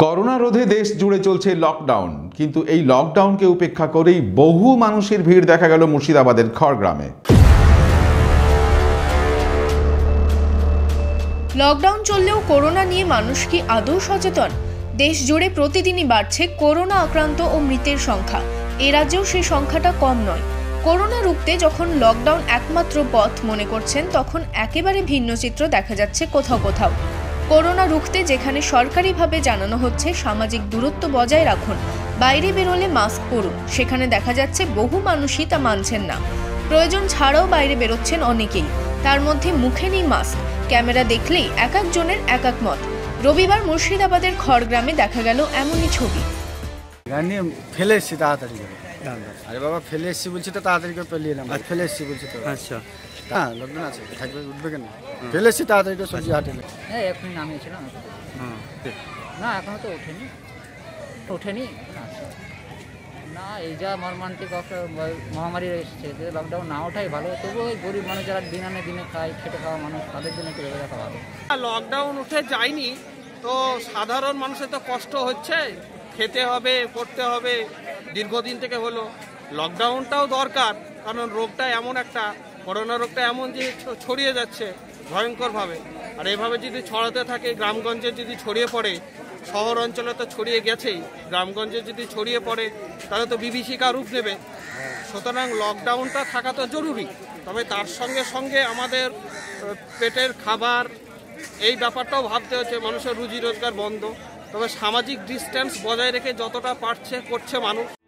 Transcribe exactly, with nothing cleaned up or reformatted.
Corona রোধে দেশ জুড়ে চলছে লকডাউন, কিন্তু এই লকডাউনকে উপেক্ষা করেই বহু মানুষের ভিড় দেখা গেল মুর্শিদাবাদের খড়গ্রামে। লকডাউন চললেও করোনা নিয়ে মানুষ কি আদৌ সচেতন? দেশ জুড়ে প্রতিদিনই বাড়ছে করোনা আক্রান্ত ও মৃতের সংখ্যা। এ রাজ্যেও সেই সংখ্যাটা কম নয়। করোনা রুখতে যখন লকডাউন একমাত্র পথ মনে করছেন, তখন একেবারে ভিন্ন চিত্র দেখা যাচ্ছে কোথাও কোথাও। করোনা রুখতে যেখানে সরকারিভাবে জানানো হচ্ছে সামাজিক দূরত্ব বজায় রাখুন, বাইরে বেরোলে মাস্ক পরুন, সেখানে দেখা যাচ্ছে বহু মানুষই তা মানছেন না। প্রয়োজন ছাড়াও বাইরে বেরোচ্ছেন অনেকেই, তার মধ্যে মুখে নেই মাস্ক। ক্যামেরা দেখলেই এক একজনের এক এক মত। রবিবার মুর্শিদাবাদের খড়গ্রামে দেখা গেল এমনই ছবি। ফেলে এসছি তাড়াতাড়ি করে। আরে বাবা ফেলে এসছি বলছি তো তাড়াতাড়ি করে পেলিয়ে এলাম। ফেলে এসছি বলছি তো। আচ্ছা হ্যাঁ লকডাউন আছে, থাকবে উঠবে কেন? ফেলে এসছি তাড়াতাড়ি করে সবজি হাটে। হ্যাঁ এখনই নামিয়েছিলাম। না এখনো তো ওঠেনি ওঠেনি না। এই যা মর্মান্তিক মহামারী এসেছে, যে লকডাউন না ওঠাই ভালো। তবুও ওই গরিব মানুষ যারা দিন আনে দিনে খায়, খেটে খাওয়া মানুষ, তাদের জন্য একটু ভেবে রাখা ভালো। লকডাউন উঠে যায়নি তো সাধারণ মানুষের তো কষ্ট হচ্ছে, খেতে হবে, পড়তে হবে, দীর্ঘদিন থেকে হলো। লকডাউনটাও দরকার, কারণ রোগটা এমন একটা, করোনা রোগটা এমন যে ছড়িয়ে যাচ্ছে ভয়ঙ্করভাবে। আর এভাবে যদি ছড়াতে থাকে, গ্রামগঞ্জে যদি ছড়িয়ে পড়ে, শহর অঞ্চলে তো ছড়িয়ে গেছেই, গ্রামগঞ্জে যদি ছড়িয়ে পড়ে তাহলে তো বিভীষিকা রূপ নেবে। সুতরাং লকডাউনটা থাকা তো জরুরি, তবে তার সঙ্গে সঙ্গে আমাদের পেটের খাবার এই ব্যাপারটাও ভাবতে হচ্ছে। মানুষের রুজি রোজগার বন্ধ, তবে সামাজিক ডিস্টেন্স বজায় রেখে যতটা পারছে করছে মানুষ।